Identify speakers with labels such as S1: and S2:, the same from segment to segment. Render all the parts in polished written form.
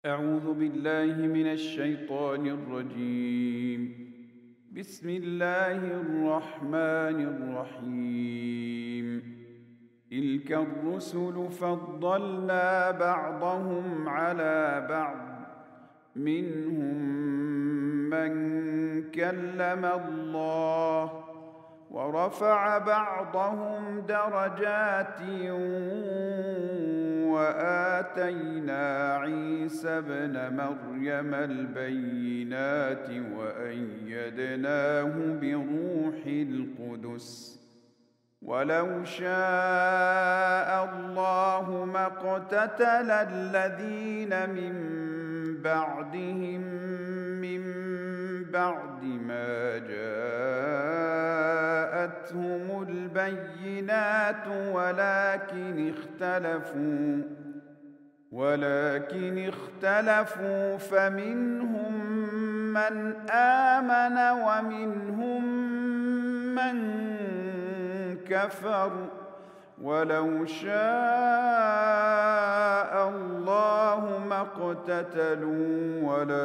S1: أعوذ بالله من الشيطان الرجيم. بسم الله الرحمن الرحيم. تلك الرسل فضلنا بعضهم على بعض، منهم من كلم الله ورفع بعضهم درجات، وآتينا عيسى ابن مريم البينات وأيدناه بروح القدس. ولو شاء الله ما اقتتل الذين من بعدهم من بعد ما جاءتهم البينات ولكن اختلفوا فمنهم من آمن ومنهم من كفر. ولو شاء الله ما اقتتلوا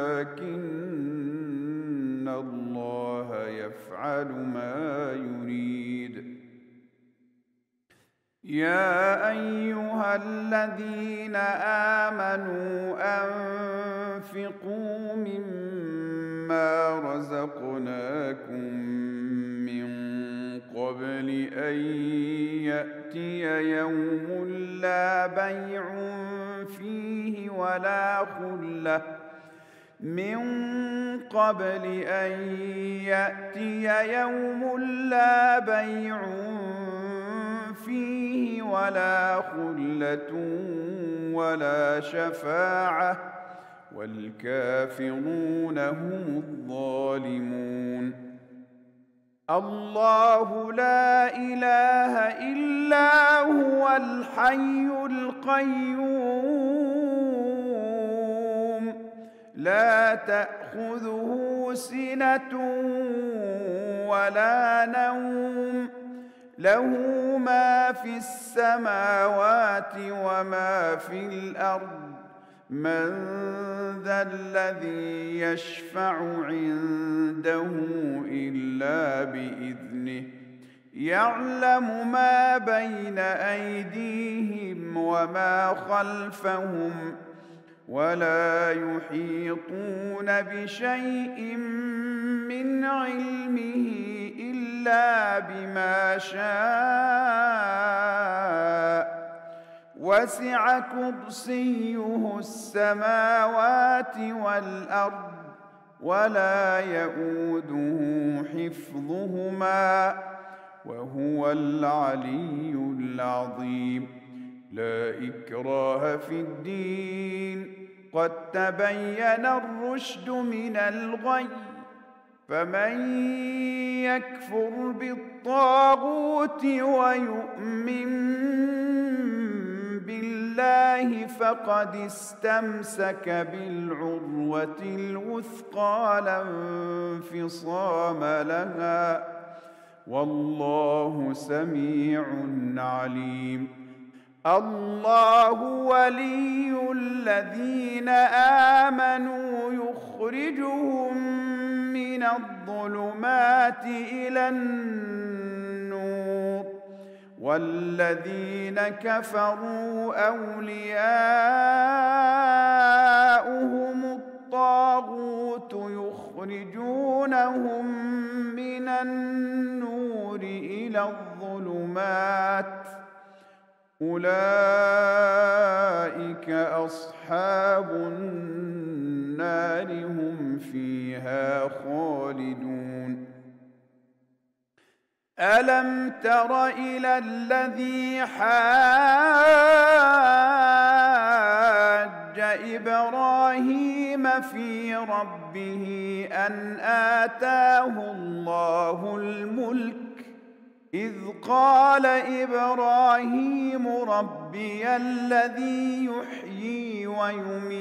S1: ولكن الله يفعل ما يريد. يا أيها الذين آمنوا أنفقوا مما رزقناكم من قبل أن يأتي يوم لا بيع فيه ولا خلة ولا شفاعة، والكافرون هم الظالمون. الله لا إله إلا هو الحي القيوم، لا تأخذه سنة ولا نوم، له ما في السماوات وما في الأرض. من ذا الذي يشفع عنده إلا بإذنه، يعلم ما بين أيديهم وما خلفهم، ولا يحيطون بشيء من علمه إلا بما شاء. وسع كرسيه السماوات والأرض ولا يئوده حفظهما وهو العلي العظيم. لا إكراه في الدين، قد تبين الرشد من الغي، فمن يكفر بالطاغوت ويؤمن بالله فقد استمسك بالعروة الوثقى لا انفصام لها، والله سميع عليم. الله ولي الذين آمنوا يخرجهم من الظلمات إلى النور، والذين كفروا أولياؤهم الطاغوت يخرجونهم من النور إلى الظلمات. أولئك أصحاب النار هم فيها خالدون. ألم تر إلى الذي حاج إبراهيم في ربه أن آتاه الله الملك، إذ قال إبراهيم ربي الذي يحيي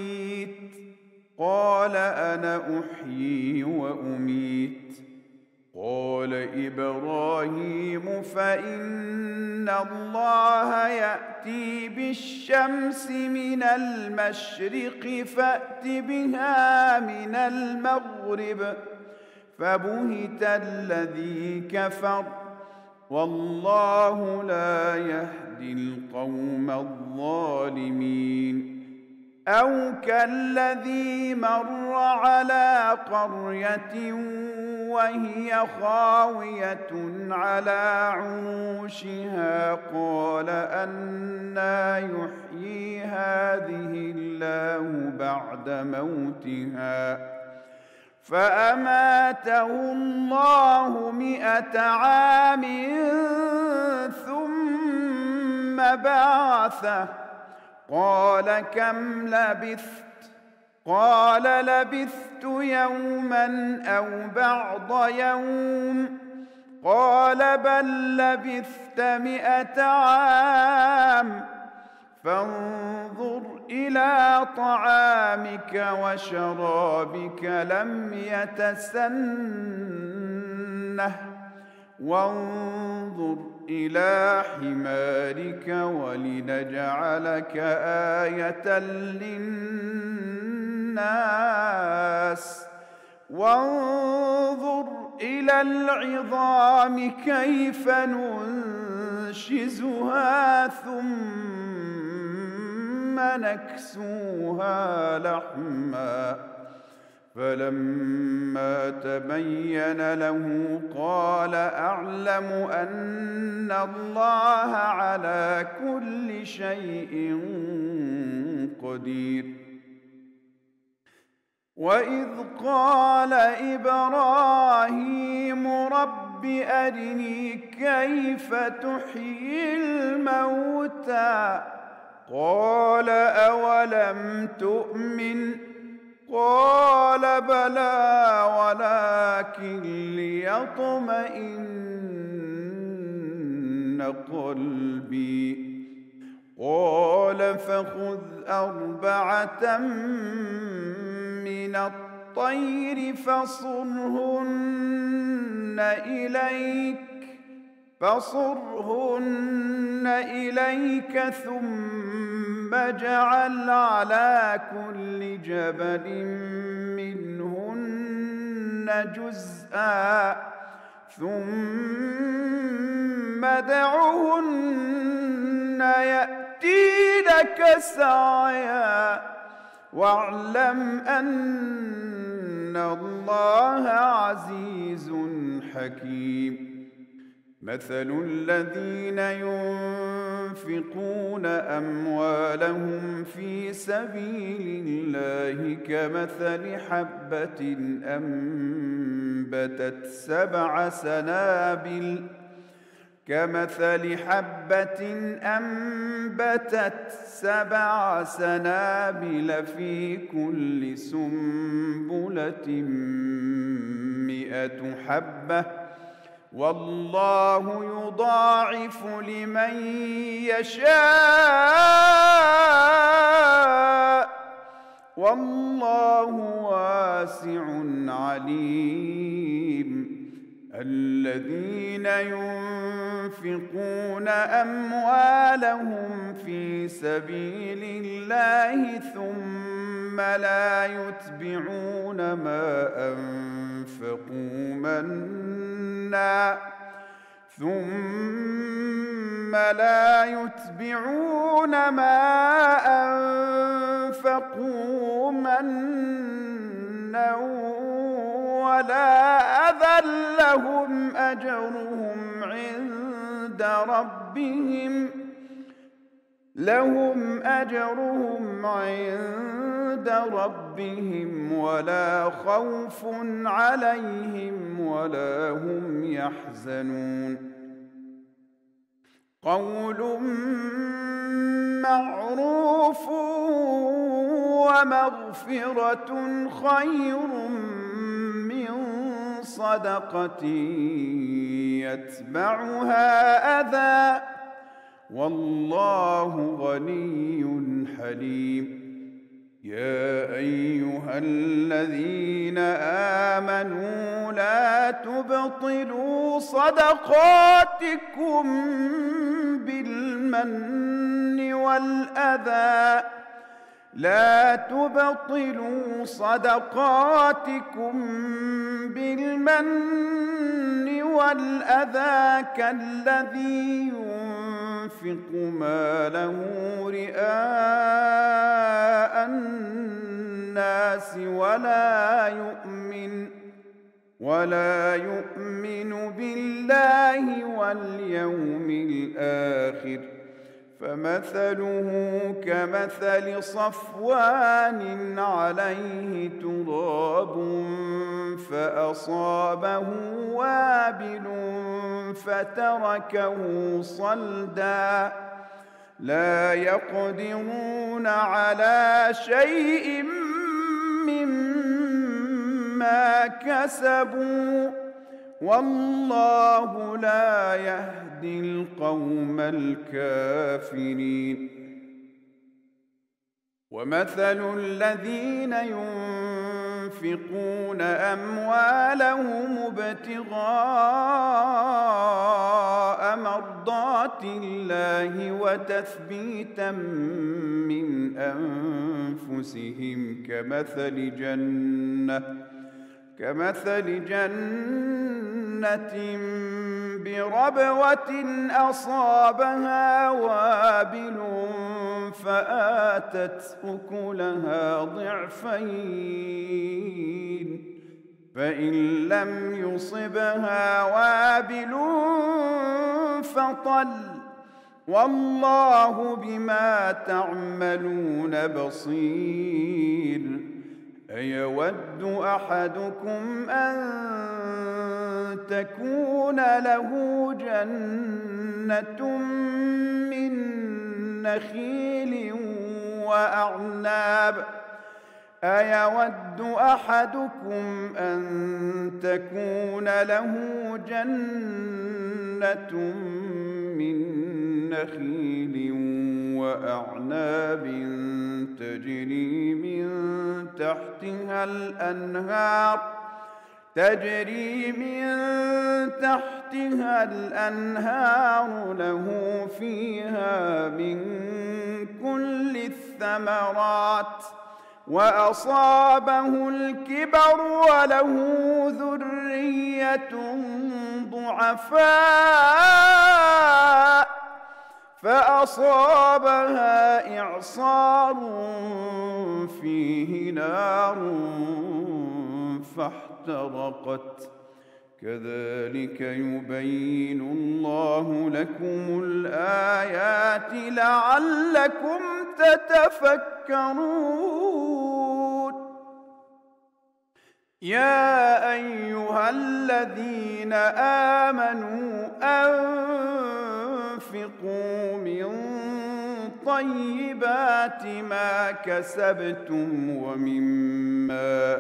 S1: ويميت، قال أنا أحيي وأميت، قال إبراهيم فإن الله يأتي بالشمس من المشرق فأت بها من المغرب فبهت الذي كفر والله لا يهدي القوم الظالمين أو كالذي مر على قرية وهي خاوية على عروشها قال أنى يحيي هذه الله بعد موتها فأماته الله 100 عام ثم بعثه قال كم لبثت قال لبثت يوما أو بعض يوم قال بل لبثت 100 عام فانظر إلى طعامك وشرابك لم يتسنه وانظر إلى حمارك ولنجعلك آية للناس وانظر إلى العظام كيف ننشزها ثم نكسوها لحما فلما تبين له قال أعلم أن الله على كل شيء قدير وإذ قال إبراهيم رب أرني كيف تحيي الموتى قال أولم تؤمن قال بلى ولكن ليطمئن قلبي قال فخذ 4 من الطير فصرهن إليك ثم اجعل على كل جبل منهن جزءا ثم ادعهن يأتينك سعيا واعلم أن الله عزيز حكيم مثل الذين ينفقون أموالهم في سبيل الله كمثل حبة أنبتت 7 سنابل في كل سنبلة 100 حبة والله يضاعف لمن يشاء والله واسع عليم الذين ينفقون أموالهم في سبيل الله ثم لا يتبعون ما أنفقوا منا ولا أذى لهم أجرهم عند ربهم ولا خوف عليهم ولا هم يحزنون قول معروف ومغفرة خير من صدقة يتبعها أذى والله غني حليم يا أيها الذين آمنوا لا تبطلوا صدقاتكم بالمن والأذى كالذي ينفق ماله رئاء الناس ولا يؤمن بالله واليوم الآخر فمثله كمثل صفوان عليه تراب فأصابه وابل فتركه صلدا لا يقدرون على شيء مما كسبوا والله لا يهدي القوم الكافرين ومثل الذين ينفقون أموالهم ابتغاء مرضات الله وتثبيتا من أنفسهم كمثل جنة بربوة أصابها وابل فآتت أكلها ضعفين فإن لم يصبها وابل فطل والله بما تعملون بصير أيود أحدكم أن تكون له جنة من نخيل وأعناب تجري من تحتها الأنهار له فيها من كل الثمرات وأصابه الكبر وله ذرية ضعفاء فأصابها إعصار فيه نار فاحترقت كذلك يبين الله لكم الآيات لعلكم تتفكرون يا أيها الذين آمنوا أنفقوا من طيبات ما كسبتم ومما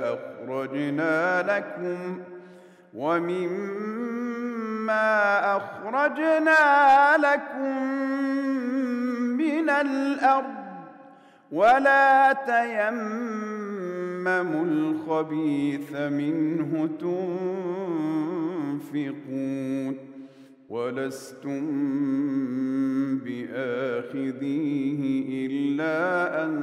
S1: أخرجنا لكم من الأرض ولا تيمموا الخبيث منه تنفقون ولستم بآخذيه إلا أن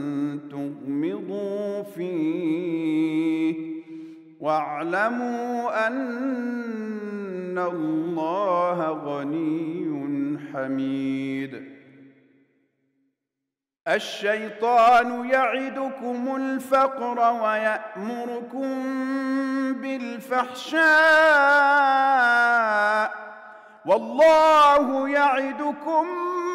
S1: تغمضوا فيه واعلموا أن الله غني حميد الشيطان يعدكم الفقر ويأمركم بالفحشاء والله يعدكم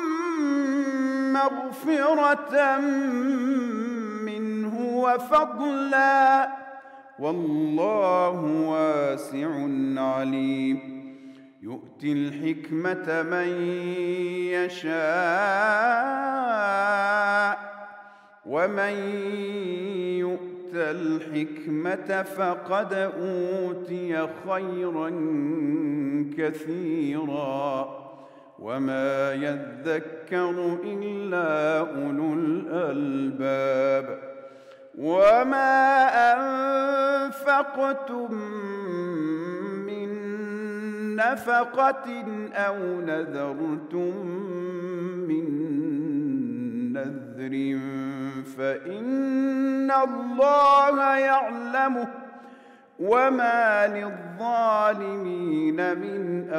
S1: مغفرة منه وفضلا والله واسع عليم يؤتي الحكمة من يشاء ومن يؤت الحكمة فقد أوتي خيرا كثيرا وما يذكر إلا أولو الألباب وما أنفقتم من نفقة أو نذرتم من نذر فإن الله يعلمه وما للظالمين من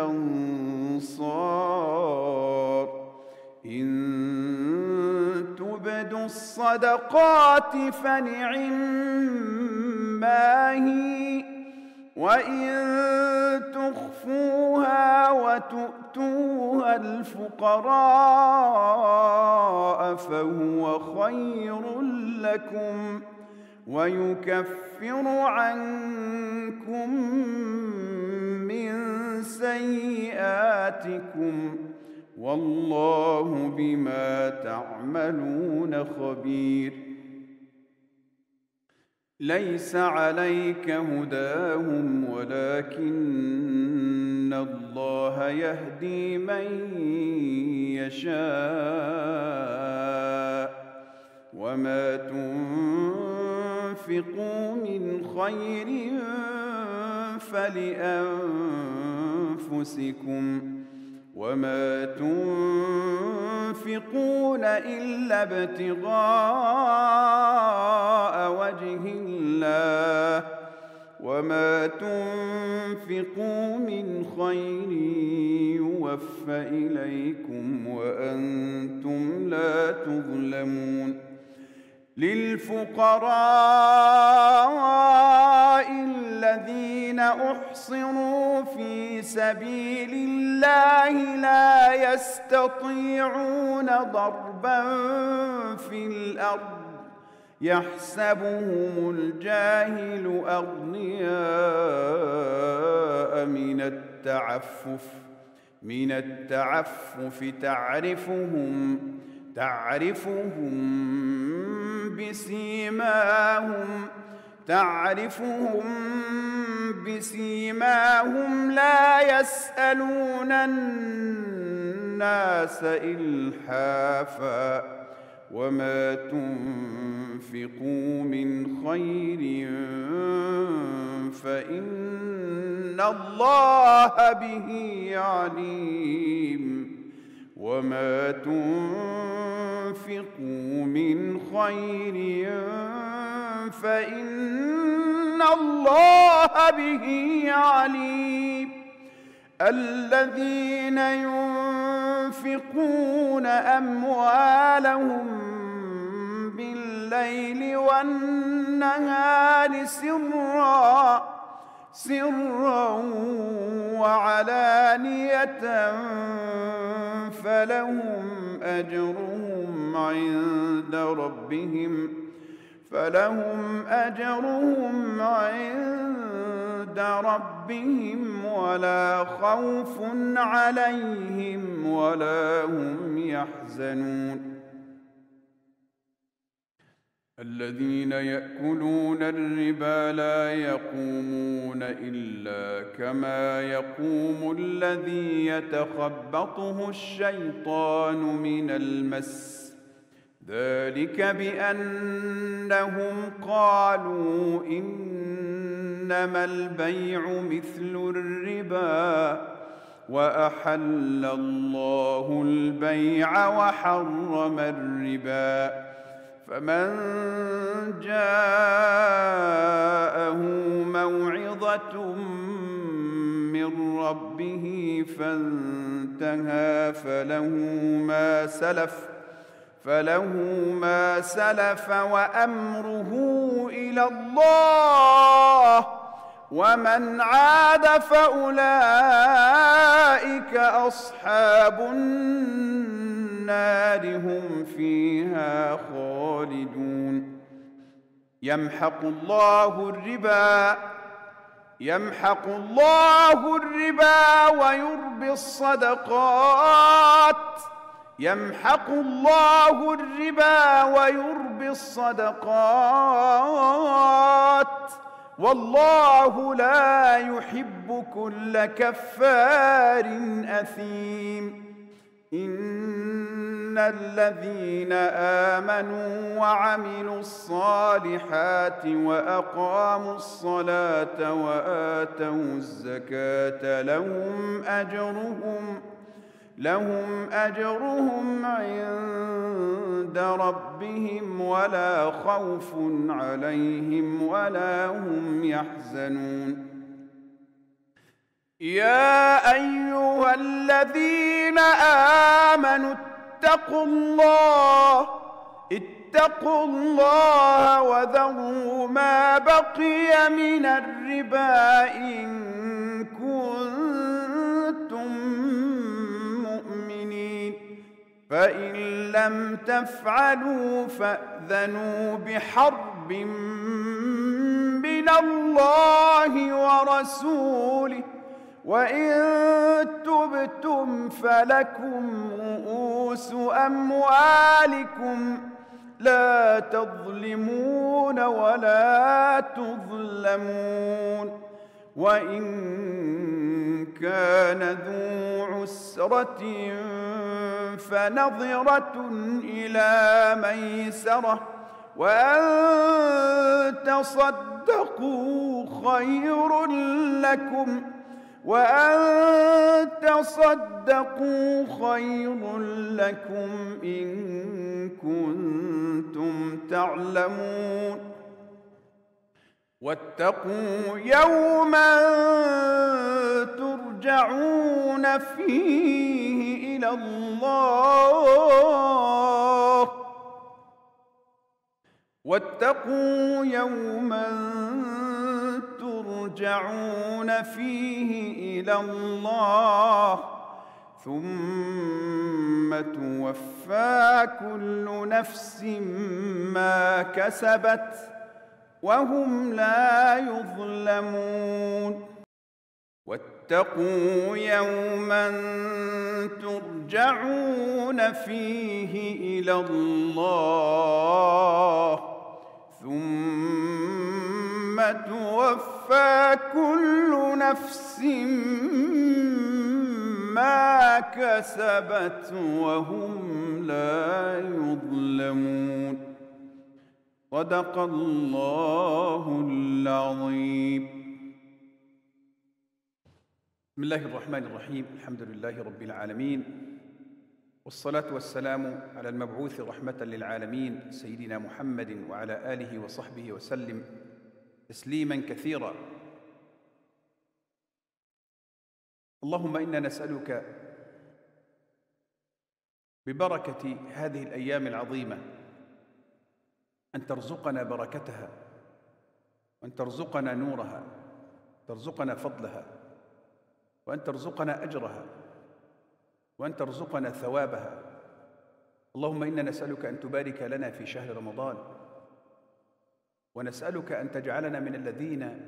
S1: أنصار إن تبدوا الصدقات فنعما هي وإن تخفوها وتؤتوها الفقراء فهو خير لكم ويكفر عنكم من سيئاتكم والله بما تعملون خبير. ليس عليك هداهم ولكن الله يهدي من يشاء وما تنفقوا من خير فلأنفسكم وما تنفقون إلا ابتغاء وجه الله وما تنفقوا من خير يوفى إليكم وأنتم لا تظلمون. للفقراء الذين أحصروا في سبيل الله لا يستطيعون ضربا في الأرض يحسبهم الجاهل أغنياء من التعفف تعرفهم بسيماهم لا يسألون الناس إلحافا وما تنفقوا من خير فإن الله به عليم وما تنفقوا من خير فإن الله به عليم. الذين ينفقون أموالهم بالليل والنهار سرا وعلانية فلهم أجرهم عند ربهم ولا خوف عليهم ولا هم يحزنون. الذين يأكلون الربا لا يقومون إلا كما يقوم الذي يتخبطه الشيطان من المس ذلك بأنهم قالوا إنما البيع مثل الربا وأحل الله البيع وحرم الربا فمن جاءه موعظة من ربه فانتهى فله ما سلف وأمره إلى الله ومن عاد فأولئك أصحاب النار هم فيها خالدون. يمحق الله الربا ويربي الصدقات والله لا يحب كل كفار أثيم. إن الذين آمنوا وعملوا الصالحات وأقاموا الصلاة وآتوا الزكاة لهم أجرهم عند ربهم ولا خوف عليهم ولا هم يحزنون. يا أيها الذين آمنوا اتقوا الله وذروا ما بقي من الربا إن كنتم مؤمنين، فإن لم تفعلوا فأذنوا بحرب من الله ورسوله، وإن تبتم فلكم رؤوس أموالكم لا تظلمون ولا تظلمون. وإن كان ذو عسرة فنظرة إلى ميسرة، وأن تصدقوا خير لكم إن كنتم تعلمون. واتقوا يوما ترجعون فيه إلى الله ثم توفى كل نفس ما كسبت وهم لا يظلمون. واتقوا يوما ترجعون فيه إلى الله ثم توفى كل نفس ما كسبت وهم لا يظلمون. صدق الله العظيم. بسم الله الرحمن الرحيم. الحمد لله رب العالمين، والصلاة والسلام على المبعوث رحمة للعالمين سيدنا محمد وعلى آله وصحبه وسلم تسليما كثيرا. اللهم إنا نسألك ببركة هذه الأيام العظيمة أن ترزقنا بركتها، وأن ترزقنا نورها، ترزقنا فضلها، وأن ترزقنا أجرها، وأن ترزقنا ثوابها. اللهم إنا نسألك أن تبارك لنا في شهر رمضان، ونسألك أن تجعلنا من الذين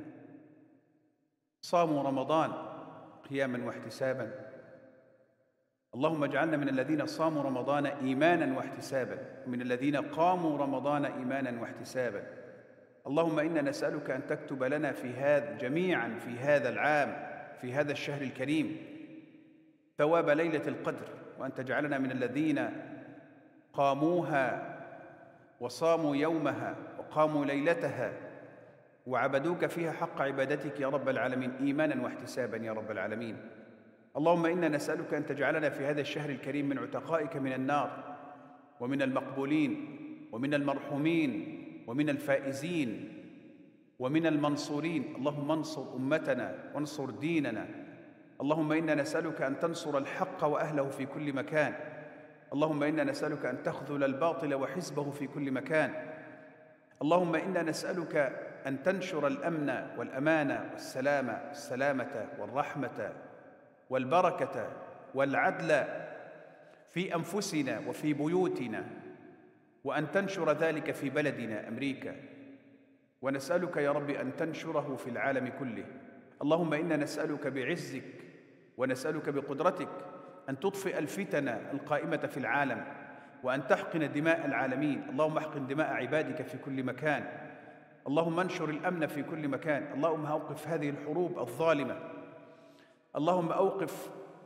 S1: صاموا رمضان قياما واحتسابا. اللهم اجعلنا من الذين صاموا رمضان إيمانا واحتسابا، ومن الذين قاموا رمضان إيمانا واحتسابا. اللهم إنا نسألك أن تكتب لنا جميعا في هذا العام، في هذا الشهر الكريم، ثواب ليلة القدر، وأن تجعلنا من الذين قاموها وصاموا يومها وقاموا ليلتها وعبدوك فيها حق عبادتك يا رب العالمين، إيمانا واحتسابا يا رب العالمين. اللهم إنا نسألك أن تجعلنا في هذا الشهر الكريم من عتقائك من النار، ومن المقبولين، ومن المرحومين، ومن الفائزين، ومن المنصورين. اللهم انصر أمتنا وانصر ديننا. اللهم إنا نسألك أن تنصر الحق وأهله في كل مكان. اللهم إنا نسألك أن تخذل الباطل وحزبه في كل مكان. اللهم إنا نسألك أن تنشر الأمن والأمان والسلامة والرحمة والبركة والعدل في أنفسنا وفي بيوتنا، وأن تنشر ذلك في بلدنا أمريكا، ونسألك يا رب أن تنشره في العالم كله. اللهم إنا نسألك بعزك ونسألك بقدرتك أن تطفئ الفتن القائمة في العالم، وأن تحقن دماء العالمين. اللهم احقن دماء عبادك في كل مكان. اللهم انشر الأمن في كل مكان. اللهم أوقف هذه الحروب الظالمة. اللهم أوقف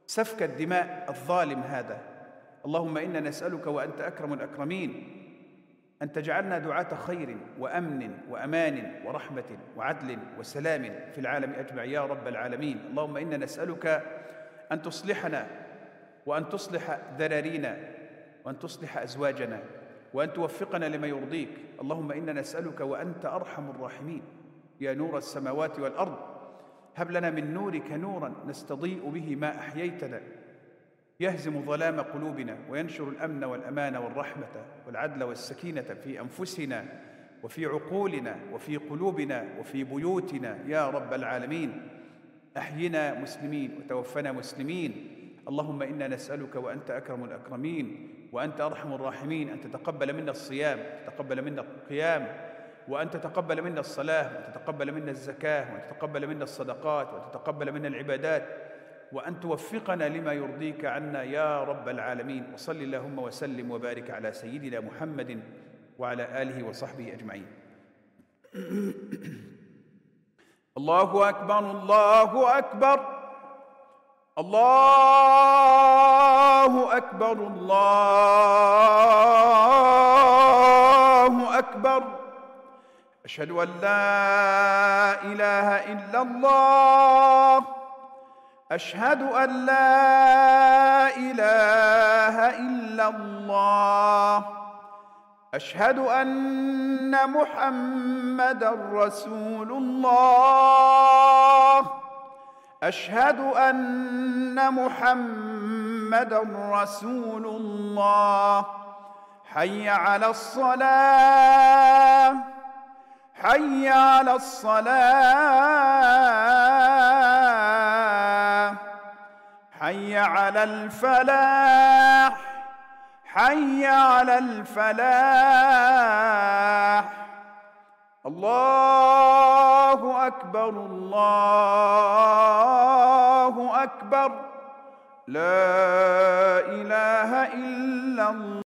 S1: سفك الدماء الظالم هذا. اللهم إنا نسألك وأنت أكرم الأكرمين أن تجعلنا دعاة خير وأمن وأمان ورحمة وعدل وسلام في العالم أجمع يا رب العالمين. اللهم إنا نسألك أن تصلحنا وأن تصلح ذرارينا وأن تصلح أزواجنا وأن توفقنا لما يرضيك. اللهم إنا نسألك وأنت أرحم الراحمين يا نور السماوات والأرض، هب لنا من نورك نورا نستضيء به ما أحييتنا، يهزم ظلام قلوبنا وينشر الأمن والأمان والرحمة والعدل والسكينة في أنفسنا وفي عقولنا وفي قلوبنا وفي بيوتنا يا رب العالمين. أحينا مسلمين وتوفنا مسلمين. اللهم إنا نسألك وأنت أكرم الأكرمين وأنت أرحم الراحمين أن تتقبل منا الصيام، تتقبل منا القيام، وأن تتقبل منا الصلاة، وأن تتقبل منا الزكاة، وأن تتقبل منا الصدقات، وأن تتقبل منا العبادات، وأن توفقنا لما يرضيك عنا يا رب العالمين. وصل اللهم وسلم وبارك على سيدنا محمد وعلى آله وصحبه أجمعين. الله أكبر الله أكبر الله أكبر الله أكبر. أشهد أن لا إله إلا الله، أشهد أن لا إله إلا الله، أشهد أن محمدًا رسول الله، أشهد أن محمدًا رسول الله. حي على الصلاة، حي على الصلاة، حي على الفلاح، حي على الفلاح. الله أكبر الله أكبر، لا إله إلا الله.